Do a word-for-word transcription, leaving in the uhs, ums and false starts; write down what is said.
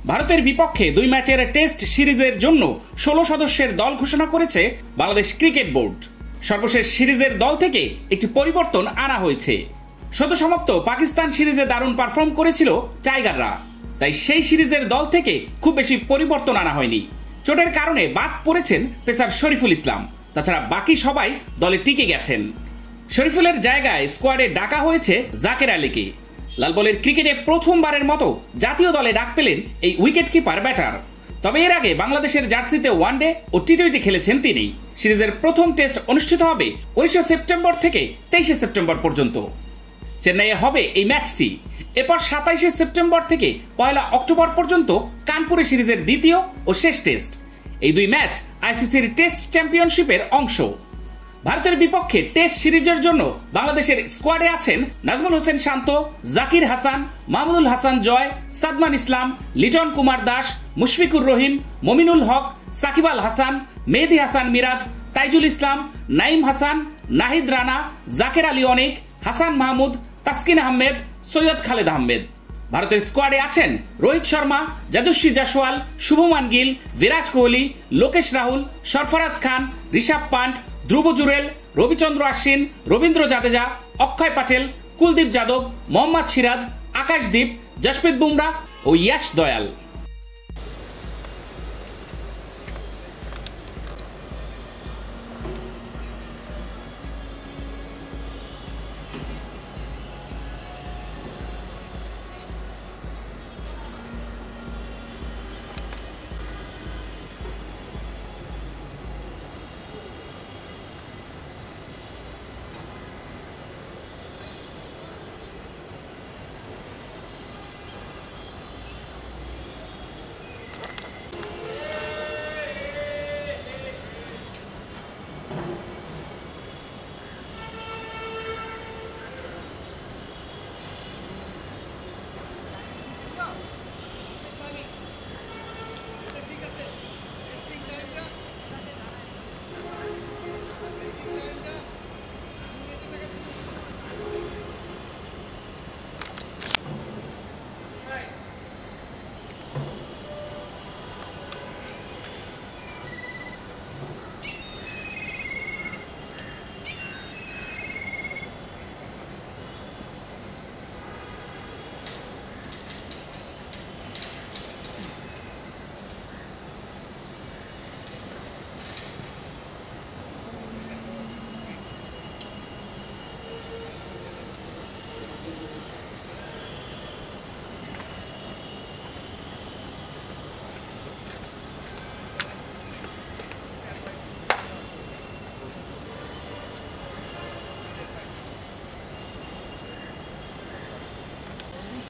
ভারতের বিপক্ষে দুই ম্যাচের টেস্ট সিরিজের জন্য ষোলো সদস্যের দল ঘোষণা করেছে বাংলাদেশ ক্রিকেট বোর্ড। সর্বশেষ সিরিজের দল থেকে একটি পরিবর্তন আনা হয়েছে। সদ্য সমাপ্ত পাকিস্তান সিরিজে দারুণ পারফর্ম করেছিল টাইগাররা, তাই সেই সিরিজের দল থেকে খুব বেশি পরিবর্তন আনা হয়নি। চোটের কারণে বাদ পড়েছেন পেসার শরীফুল ইসলাম, তাছাড়া বাকি সবাই দলে টিকে গেছেন। শরীফুলের জায়গায় স্কোয়াডে ডাকা হয়েছে জাকের আলীকে। লাল বলের ক্রিকেটে প্রথমবারের মতো জাতীয় দলে ডাক পেলেন এই উইকেট কিপার ব্যাটার। তবে এর আগে বাংলাদেশের জার্সিতে ওয়ানডে ও টি টোয়েন্টি খেলেছেন তিনি। সিরিজের প্রথম টেস্ট অনুষ্ঠিত হবে উনিশে সেপ্টেম্বর থেকে তেইশে সেপ্টেম্বর পর্যন্ত। চেন্নাইয়ে হবে এই ম্যাচটি। এরপর সাতাইশে সেপ্টেম্বর থেকে পয়লা অক্টোবর পর্যন্ত কানপুরে সিরিজের দ্বিতীয় ও শেষ টেস্ট। এই দুই ম্যাচ আইসিসির টেস্ট চ্যাম্পিয়নশিপের অংশ। ভারতের বিপক্ষে টেস্ট সিরিজের জন্য বাংলাদেশের স্কোয়াডে আছেন নাজমুল হোসেন শান্ত, জাকির হাসান, মাহমুদুল হাসান জয়, সাদমান ইসলাম, লিটন কুমার দাস, মুশফিকুর রহিম, মমিনুল হক, সাকিব আল হাসান, মেহেদী হাসান মিরাজ, তাইজুল ইসলাম, নাইম হাসান, নাহিদ রানা, জাকের আলী অনিক, হাসান মাহমুদ, তাসকিন আহমেদ, সৈয়দ খালেদ আহমেদ। ভারতের স্কোয়াডে আছেন রোহিত শর্মা, যশস্বী জয়সওয়াল, শুভমান গিল, বিরাট কোহলি, লোকেশ রাহুল, সরফরাজ খান, ঋষভ পান্ট, ধ্রুব জুরেল, রবিচন্দ্র আশ্বিন, রবীন্দ্র জাদেজা, অক্ষয় প্যাটেল, কুলদীপ যাদব, মোহাম্মদ সিরাজ, আকাশদীপ, জশপ্রীত বুমরা ও ইয়াশ দয়াল।